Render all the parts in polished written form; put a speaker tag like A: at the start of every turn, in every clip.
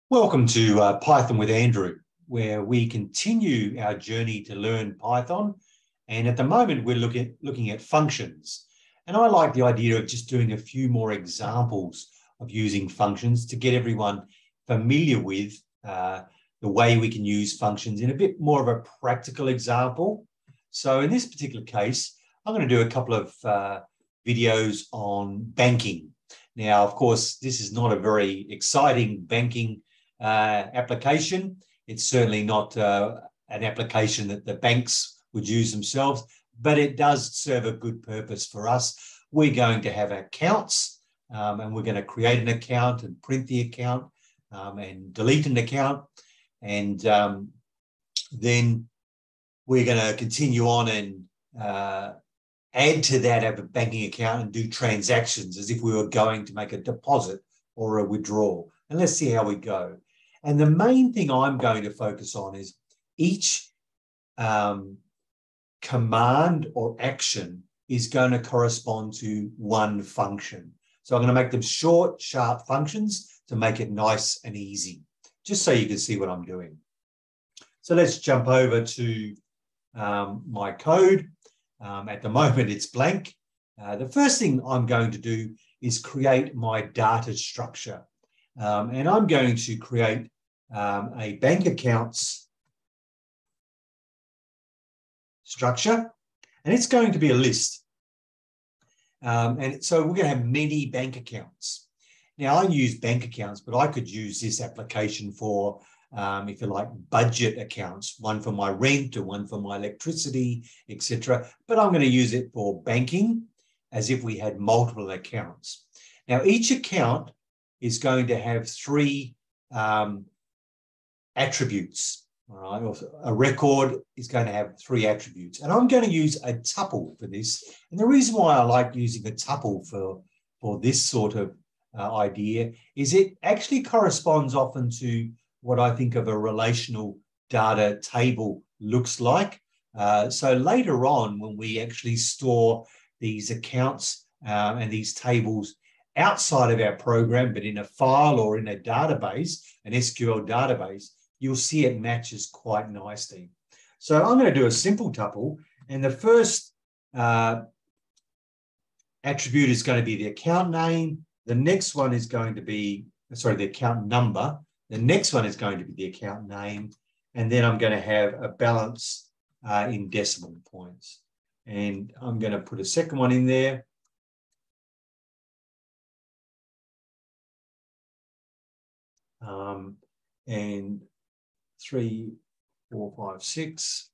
A: Welcome to Python with Andrew, where we continue our journey to learn Python. And at the moment, we're looking at functions. And I like the idea of just doing a few more examples of using functions to get everyone familiar with the way we can use functions in a bit more of a practical example. So in this particular case, I'm going to do a couple of videos on banking. Now, of course, this is not a very exciting banking application. It's certainly not an application that the banks would use themselves, but it does serve a good purpose for us. We're going to have accounts and we're going to create an account and print the account and delete an account. And then we're going to continue on and add to that of a banking account and do transactions as if we were going to make a deposit or a withdrawal. And let's see how we go. And the main thing I'm going to focus on is each command or action is going to correspond to one function. So I'm going to make them short, sharp functions to make it nice and easy, just so you can see what I'm doing. So let's jump over to my code. At the moment, it's blank. The first thing I'm going to do is create my data structure. And I'm going to create a bank accounts structure, and it's going to be a list. And so we're going to have many bank accounts. Now, I use bank accounts, but I could use this application for, if you like, budget accounts, one for my rent or one for my electricity, etc. But I'm going to use it for banking as if we had multiple accounts. Now, each account is going to have three attributes, all right? Or a record is going to have three attributes. And I'm going to use a tuple for this. And the reason why I like using a tuple for this sort of idea is it actually corresponds often to what I think of a relational data table looks like. So later on, when we actually store these accounts and these tables outside of our program, but in a file or in a database, an SQL database, you'll see it matches quite nicely. So I'm going to do a simple tuple, and the first attribute is going to be the account name. The next one is going to be, the account number. The next one is going to be the account name. And then I'm going to have a balance in decimal points. And I'm going to put a second one in there. And 3, 4, 5, 6.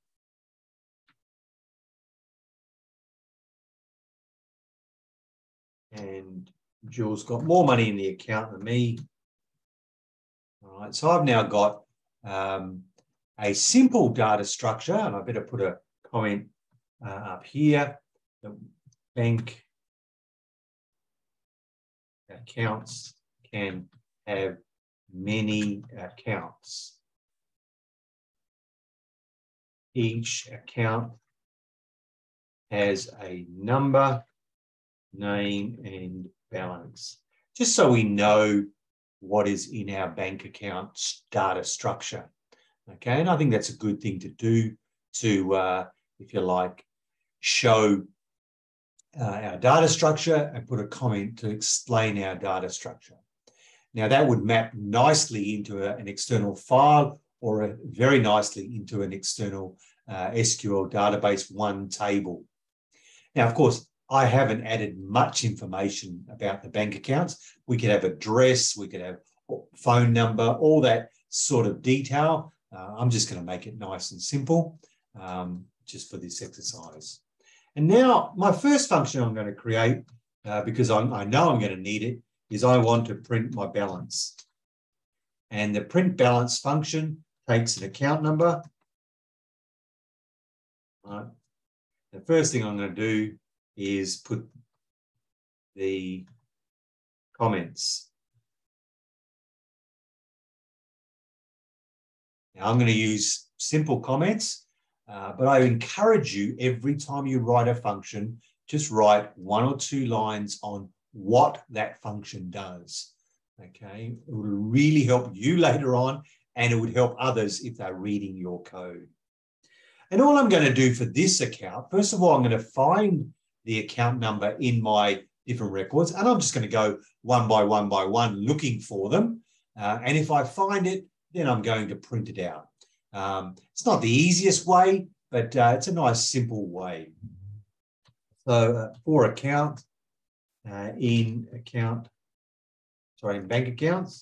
A: And Jules got more money in the account than me. All right, so I've now got a simple data structure, and I better put a comment up here. The bank accounts can have many accounts. Each account has a number, name, and balance, just so we know what is in our bank account data structure. Okay, and I think that's a good thing to do to, if you like, show our data structure and put a comment to explain our data structure. Now, that would map nicely into an external file or very nicely into an external SQL database, one table. Now, of course, I haven't added much information about the bank accounts. We could have address, we could have phone number, all that sort of detail. I'm just going to make it nice and simple just for this exercise. And now my first function I'm going to create, because I know I'm going to need it, is I want to print my balance. And the print balance function takes an account number. All right. The first thing I'm going to do is put the comments. Now I'm going to use simple comments, but I encourage you every time you write a function, just write 1 or 2 lines on what that function does. Okay, it will really help you later on, and it would help others if they're reading your code. And all I'm going to do for this account, first of all, I'm going to find the account number in my different records, and I'm just going to go one by one looking for them. And if I find it, then I'm going to print it out. It's not the easiest way, but it's a nice, simple way. So for account, in bank accounts.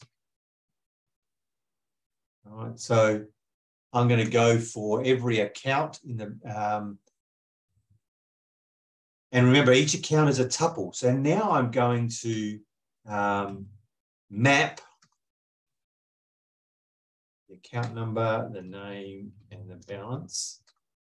A: All right, so I'm going to go for every account in the, and remember each account is a tuple. So now I'm going to map the account number, the name, and the balance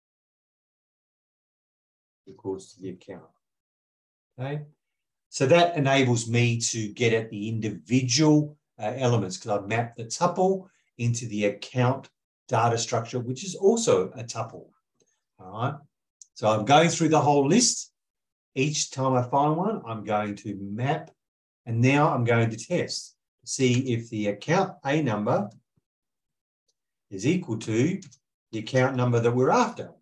A: equals to the account. Okay, so that enables me to get at the individual elements because I've mapped the tuple into the account data structure, which is also a tuple. All right, so I'm going through the whole list. Each time I find one, I'm going to map, and now I'm going to test to see if the account A number is equal to the account number that we're after.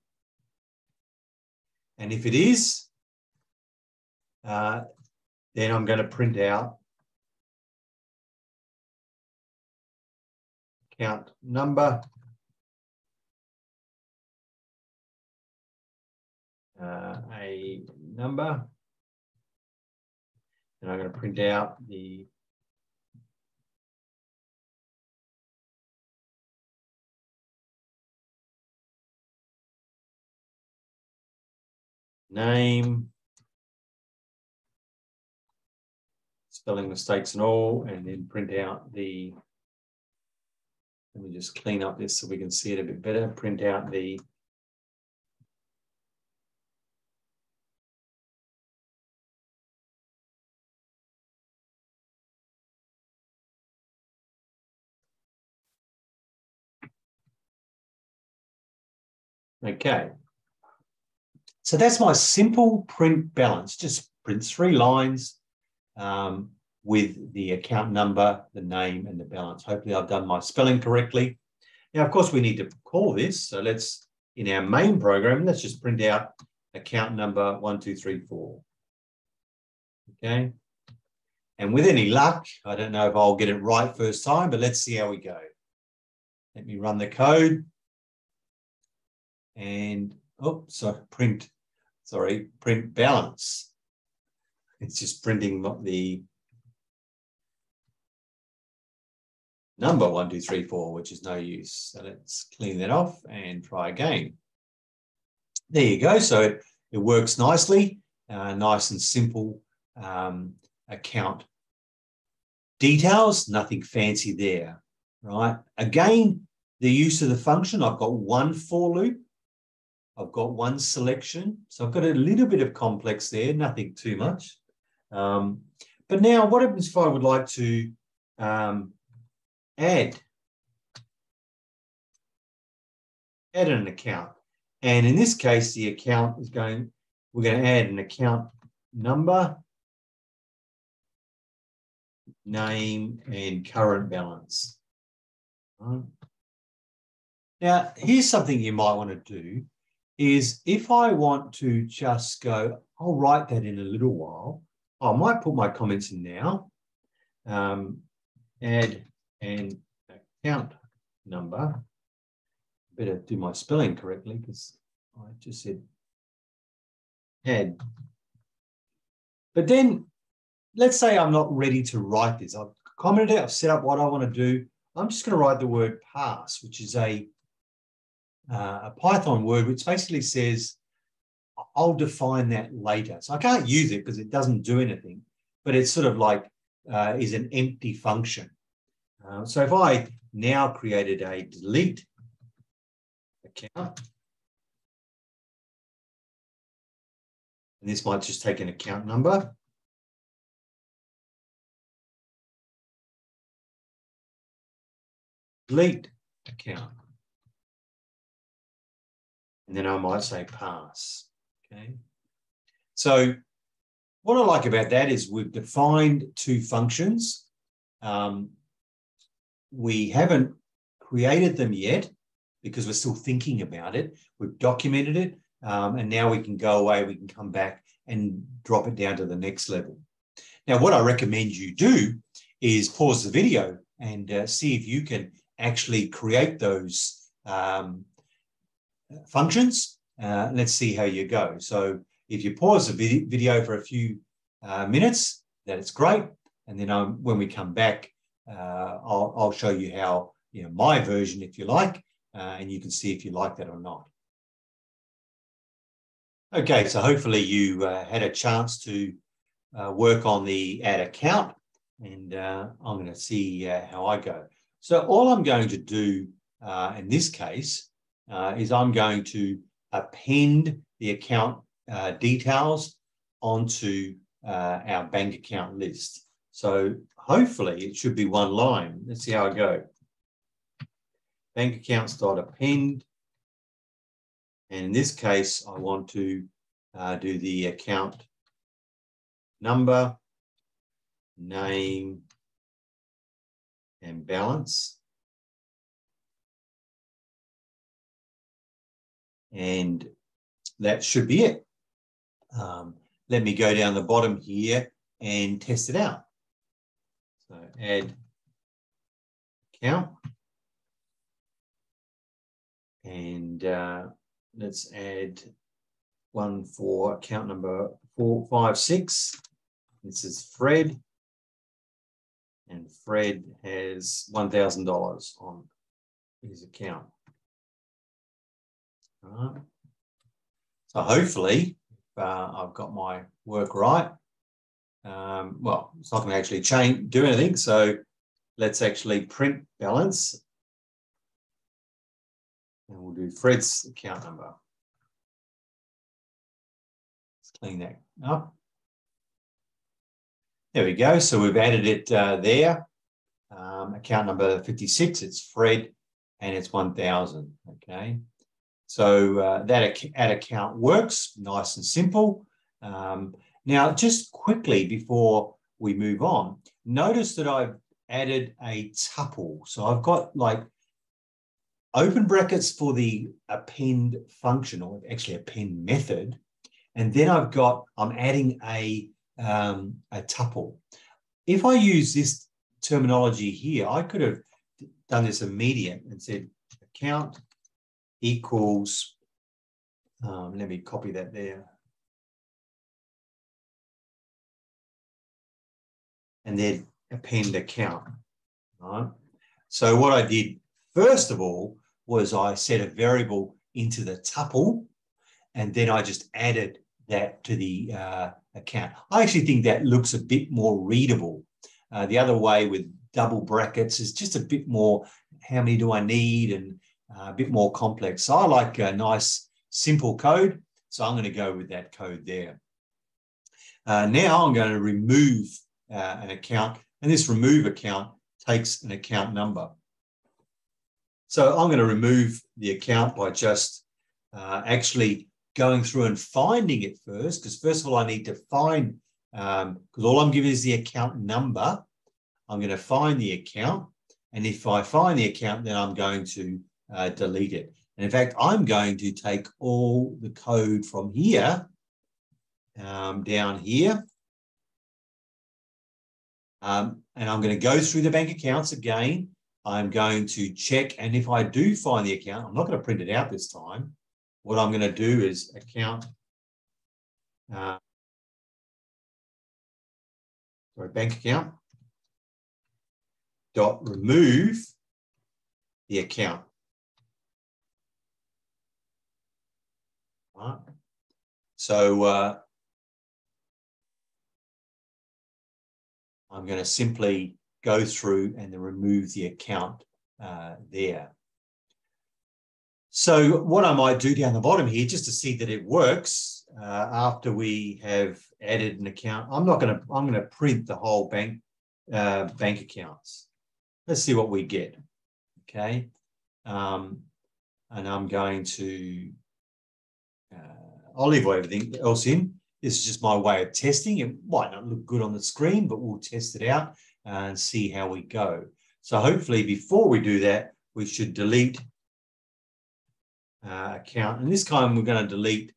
A: And if it is, then I'm going to print out account number, a number, and I'm going to print out the name, spelling mistakes and all, and then print out the, let me just clean up this so we can see it a bit better, print out the okay. So that's my simple print balance, just print 3 lines with the account number, the name, and the balance. Hopefully I've done my spelling correctly. Now, of course, we need to call this. So let's, in our main program, let's just print out account number 1234. Okay. And with any luck, I don't know if I'll get it right first time, but let's see how we go. Let me run the code. And, oh, so print balance. It's just printing the number 1234, which is no use. So let's clean that off and try again. There you go. So it works nicely, nice and simple account details, nothing fancy there, right? Again, the use of the function, I've got one for loop. I've got one selection. So I've got a little bit of complex there, nothing too much. But now what happens if I would like to add an account? And in this case, the account is going, we're going to add an account number, name, and current balance. Right. Now, here's something you might want to do is if I want to just go, I'll write that in a little while. I might put my comments in now. Add an account number. Better do my spelling correctly because I just said add. But then let's say I'm not ready to write this. I've commented it, I've set up what I want to do. I'm just going to write the word pass, which is a Python word, which basically says, I'll define that later. So I can't use it because it doesn't do anything, but it's sort of like is an empty function. So if I now created a delete account, and this might just take an account number. Delete account. And then I might say pass, okay? So what I like about that is we've defined 2 functions. we haven't created them yet because we're still thinking about it. We've documented it, and now we can go away, we can come back and drop it down to the next level. Now, what I recommend you do is pause the video and see if you can actually create those functions. Let's see how you go. So if you pause the video for a few minutes, that's great. And then when we come back, I'll show you how, my version, if you like, and you can see if you like that or not. Okay, so hopefully you had a chance to work on the add account, and I'm going to see how I go. So all I'm going to do in this case is I'm going to append the account details onto our bank account list. So hopefully it should be one line. Let's see how I go. Bank accounts.append. And in this case, I want to do the account number, name, and balance. And that should be it. Let me go down the bottom here and test it out. So add account. And let's add one for account number 456. This is Fred. And Fred has $1,000 on his account. All right. So hopefully I've got my work right. Well, it's not going to actually do anything. So let's actually print balance. And we'll do Fred's account number. Let's clean that up. There we go. So we've added it there. Account number 56, it's Fred, and it's 1,000. Okay. So that add account works, nice and simple. Now, just quickly before we move on, notice that I've added a tuple. So I've got like open brackets for the append function, or actually append method, and then I'm adding a tuple. If I use this terminology here, I could have done this immediate and said account equals, let me copy that there. And then append account, right? So what I did first of all was I set a variable into the tuple, and then I just added that to the account. I actually think that looks a bit more readable. The other way with double brackets is just a bit more, how many do I need, and a bit more complex. So I like a nice, simple code. So I'm going to go with that code there. Now I'm going to remove an account, and this remove account takes an account number. So I'm going to remove the account by just actually going through and finding it first, because first of all, I need to find, because all I'm giving is the account number. I'm going to find the account. And if I find the account, then I'm going to delete it. And in fact, I'm going to take all the code from here down here. And I'm going to go through the bank accounts again. I'm going to check. And if I do find the account, I'm not going to print it out this time. What I'm going to do is account, bank account dot remove the account. Right. So I'm going to simply go through and then remove the account there. So what I might do down the bottom here, just to see that it works, after we have added an account, I'm going to print the whole bank accounts. Let's see what we get. Okay, and I'm going to I'll leave everything else in. This is just my way of testing. It might not look good on the screen, but we'll test it out. and see how we go. So hopefully before we do that, we should delete account. And this time we're going to delete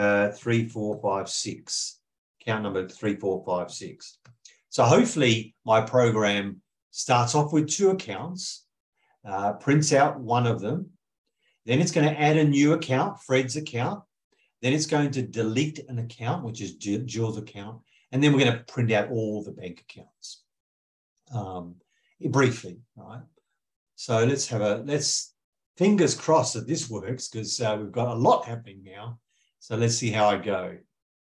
A: 3456, account number 3456. So hopefully my program starts off with 2 accounts, prints out one of them. Then it's going to add a new account, Fred's account. Then it's going to delete an account, which is Jill's account. And then we're going to print out all the bank accounts briefly, right? So let's fingers crossed that this works, because we've got a lot happening now. So let's see how I go.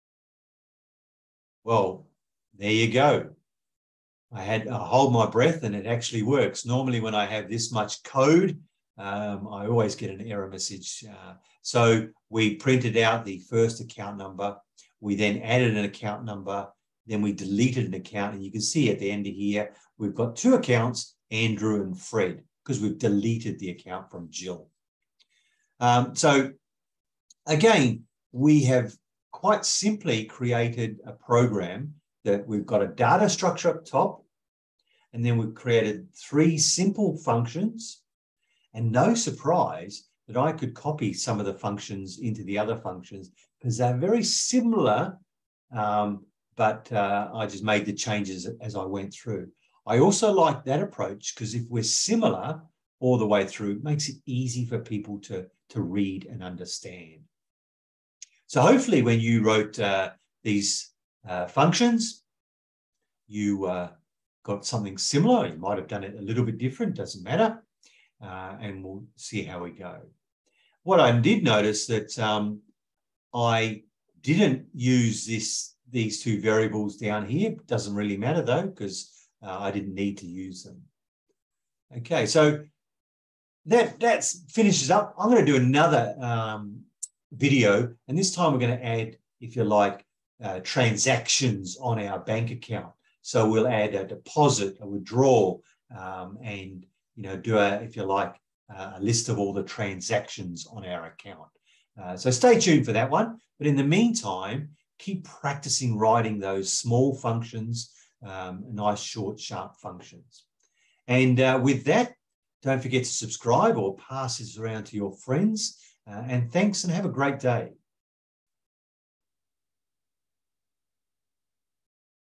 A: Well, there you go. I hold my breath and it actually works. Normally when I have this much code, I always get an error message. So we printed out the first account number. We then added an account number. Then we deleted an account. And you can see at the end of here, we've got 2 accounts, Andrew and Fred, because we've deleted the account from Jill. So again, we have quite simply created a program that we've got a data structure up top, and then we've created 3 simple functions. And no surprise that I could copy some of the functions into the other functions, because they're very similar, but I just made the changes as I went through. I also like that approach, because if we're similar all the way through, it makes it easy for people to read and understand. So hopefully when you wrote these functions, you got something similar. You might have done it a little bit different, doesn't matter. And we'll see how we go. What I did notice that I didn't use these 2 variables down here. It doesn't really matter though, because I didn't need to use them. Okay, so that finishes up. I'm going to do another video, and this time we're going to add, if you like, transactions on our bank account. So we'll add a deposit, a withdrawal, and do if you like, a list of all the transactions on our account. So stay tuned for that one. But in the meantime, keep practicing writing those small functions, nice, short, sharp functions. And with that, don't forget to subscribe or pass this around to your friends. And thanks, and have a great day.